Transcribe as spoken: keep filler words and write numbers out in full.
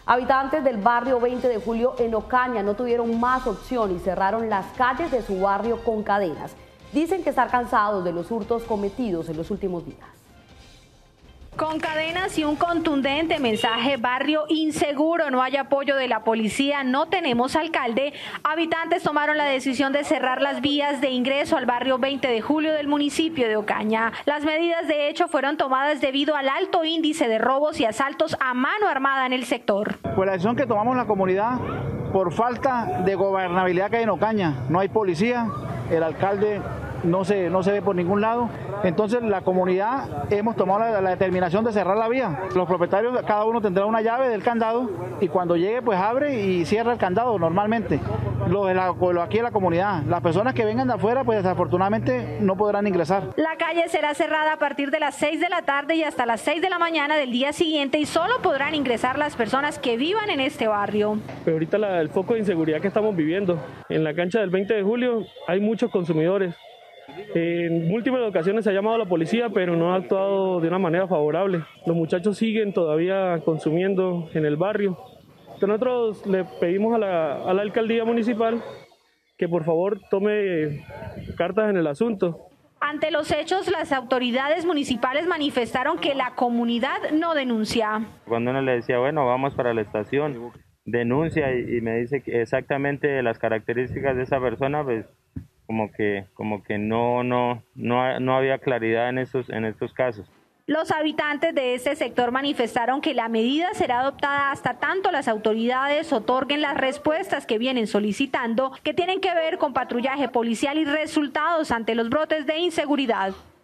Habitantes del barrio veinte de julio en Ocaña no tuvieron más opción y cerraron las calles de su barrio con cadenas. Dicen que están cansados de los hurtos cometidos en los últimos días. Con cadenas y un contundente mensaje: barrio inseguro, no hay apoyo de la policía, no tenemos alcalde, habitantes tomaron la decisión de cerrar las vías de ingreso al barrio veinte de julio del municipio de Ocaña. Las medidas de hecho fueron tomadas debido al alto índice de robos y asaltos a mano armada en el sector. Pues la decisión que tomamos en la comunidad por falta de gobernabilidad que hay en Ocaña, no hay policía, el alcalde no se, no se ve por ningún lado. Entonces la comunidad hemos tomado la, la determinación de cerrar la vía. Los propietarios, cada uno tendrá una llave del candado y cuando llegue pues abre y cierra el candado normalmente. Lo de la, lo aquí en la comunidad, las personas que vengan de afuera pues desafortunadamente no podrán ingresar. La calle será cerrada a partir de las seis de la tarde y hasta las seis de la mañana del día siguiente y solo podrán ingresar las personas que vivan en este barrio. Pero ahorita la, el foco de inseguridad que estamos viviendo, en la cancha del veinte de julio hay muchos consumidores. En múltiples ocasiones se ha llamado a la policía, pero no ha actuado de una manera favorable. Los muchachos siguen todavía consumiendo en el barrio. Entonces nosotros le pedimos a la, a la alcaldía municipal que por favor tome cartas en el asunto. Ante los hechos, las autoridades municipales manifestaron que la comunidad no denuncia. Cuando uno le decía, bueno, vamos para la estación, denuncia y, y me dice que exactamente las características de esa persona, pues como que como que no no no no había claridad en estos en estos casos. Los habitantes de este sector manifestaron que la medida será adoptada hasta tanto las autoridades otorguen las respuestas que vienen solicitando, que tienen que ver con patrullaje policial y resultados ante los brotes de inseguridad.